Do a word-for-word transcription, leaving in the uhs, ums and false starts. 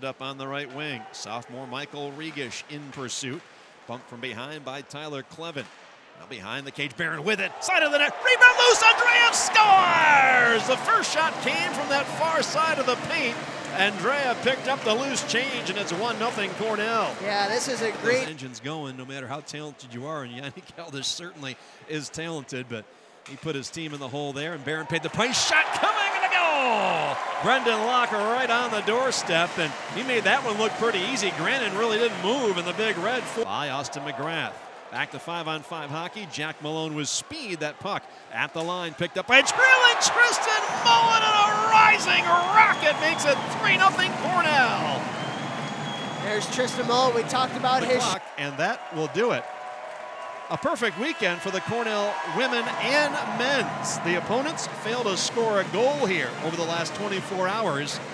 it up on the right wing. Sophomore Michael Regish in pursuit. Bumped from behind by Tyler Clevin. Now behind the cage, Barron with it. Side of the net. Rebound loose. Andrea scores! The first shot came from that far side of the paint. Andrea picked up the loose change, and it's one nothing Cornell. Yeah, this is a great... Those engines going no matter how talented you are, and Yannick Aldish certainly is talented, but he put his team in the hole there, and Barron paid the price. Shot coming and a goal! Brendan Locker right on the doorstep, and he made that one look pretty easy. Grannon really didn't move in the big red. By Austin McGrath. Back to five-on-five hockey. Jack Malone with speed. That puck at the line, picked up by trailing Tristan Mullen, and a rising rocket makes it three nothing Cornell. There's Tristan Mullen. We talked about the his... Clock, and that will do it. A perfect weekend for the Cornell women and men's. The opponents failed to score a goal here over the last twenty-four hours.